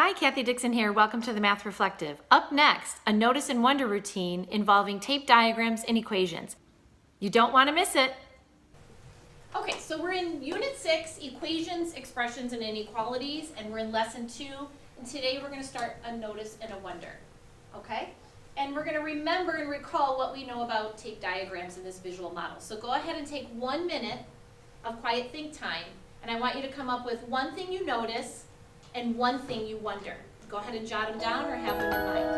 Hi, Kathy Dixon here. Welcome to the Math Reflective. Up next, a notice and wonder routine involving tape diagrams and equations. You don't want to miss it. Okay, so we're in Unit 6, Equations, Expressions, and Inequalities, and we're in Lesson 2. And today we're going to start a notice and a wonder. Okay? And we're going to remember and recall what we know about tape diagrams in this visual model. So go ahead and take 1 minute of quiet think time, and I want you to come up with one thing you notice and one thing you wonder. Go ahead and jot them down or have them in mind.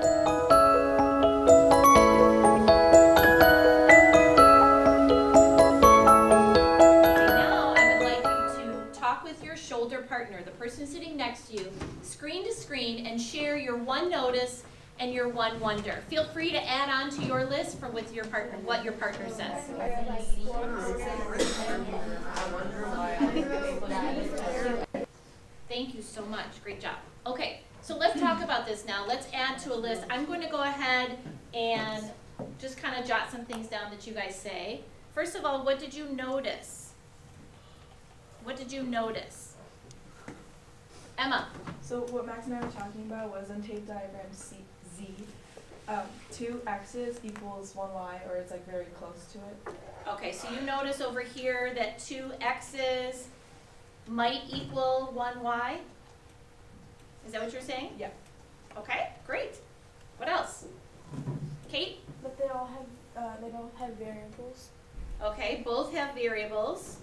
Okay, now I would like you to talk with your shoulder partner, the person sitting next to you, screen to screen, and share your one notice and your one wonder. Feel free to add on to your list from with your partner, what your partner says. Thank you so much. Great job. Okay, so let's talk about this now. Let's add to a list. I'm going to go ahead and just kind of jot some things down that you guys say. First of all, what did you notice? What did you notice? Emma. So what Max and I were talking about was in tape diagram Z, 2 x's equals 1 y, or it's like very close to it. Okay, so you notice over here that 2 x's might equal 1 y? Is that what you're saying? Yeah. Okay, great. What else? Kate? But they don't have variables. Okay, both have variables.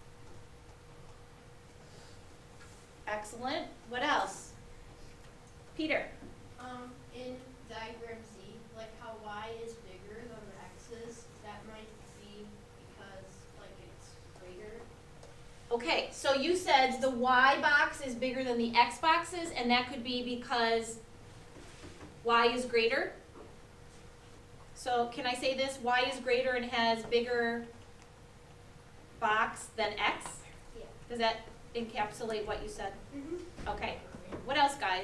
Excellent. What else? Peter? In diagram Z, like how y is bigger than the x's, that might be because like it's greater. Okay, so you said the y box is bigger than the x boxes, and that could be because y is greater. So can I say this? Y is greater and has bigger box than x? Yeah. Does that encapsulate what you said? Mm-hmm. Okay. What else, guys?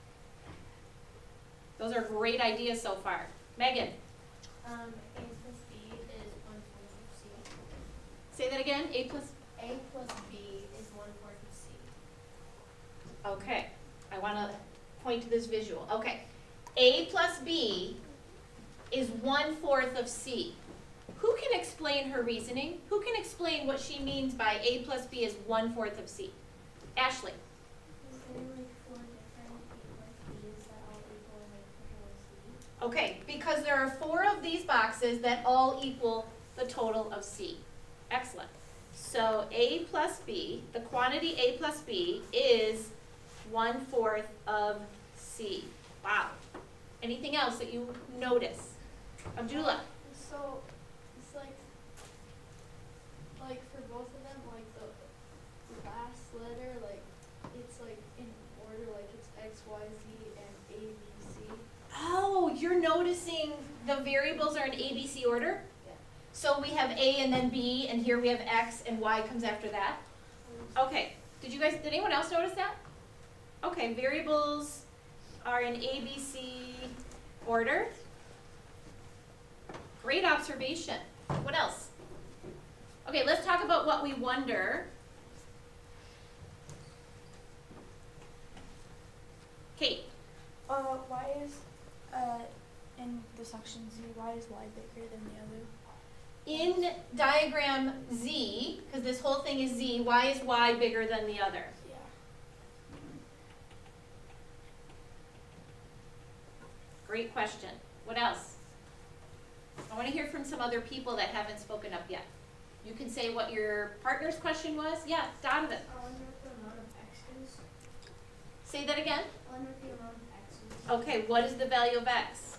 Those are great ideas so far. Megan? A plus b is 1/4 of c. Say that again. A plus? A plus b is 1/4 of c. Okay. I want to point to this visual. Okay. A plus b is 1/4 of c. Who can explain her reasoning? Who can explain what she means by A plus b is 1/4 of c? Ashley? Is there like 4 different a plus b's that all equal like total c? Okay, because there are 4 of these boxes that all equal the total of c. Excellent. So A plus b, the quantity A plus b is 1/4 of c. Wow. Anything else that you notice? Abdullah? So it's like for both of them, like the last letter, like it's like in order, like it's X, Y, Z, and A, B, C. Oh, you're noticing the variables are in A, B, C order? Yeah. So we have A and then B, and here we have X, and Y comes after that? Okay. Did anyone else notice that? Okay, variables are in A, B, C order. Great observation. What else? Okay, let's talk about what we wonder. Kate? Why is in the section Z, why is Y bigger than the other? In diagram Z, because this whole thing is Z, why is Y bigger than the other? Yeah. Great question. What else? I want to hear from some other people that haven't spoken up yet. You can say what your partner's question was. Yeah, Donovan. I wonder what the amount of x's. Say that again. I wonder what the amount of x's. Okay, what is the value of x?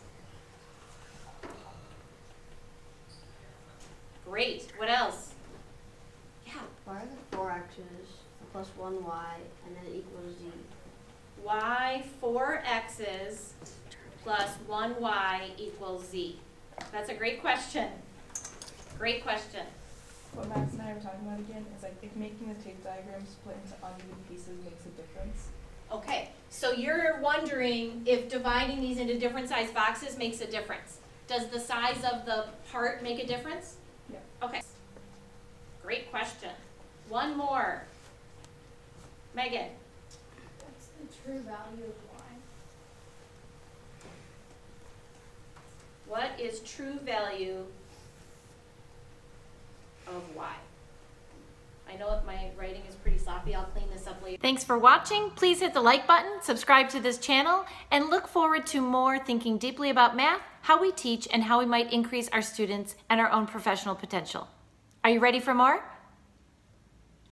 Great. What else? Yeah. Why are the 4 x's plus 1 y and then it equals z? Y 4 x's plus 1 y equals z. That's a great question. Great question. What Max and I were talking about again is like if making the tape diagram split into uneven pieces makes a difference. Okay, so you're wondering if dividing these into different size boxes makes a difference. Does the size of the part make a difference? Yeah. Okay. Great question. One more. Megan. What's The true value of y. What is true value of y? I know that my writing is pretty sloppy. I'll clean this up later. Thanks for watching. Please hit the like button, subscribe to this channel, and look forward to more thinking deeply about math, how we teach, and how we might increase our students and our own professional potential. Are you ready for more?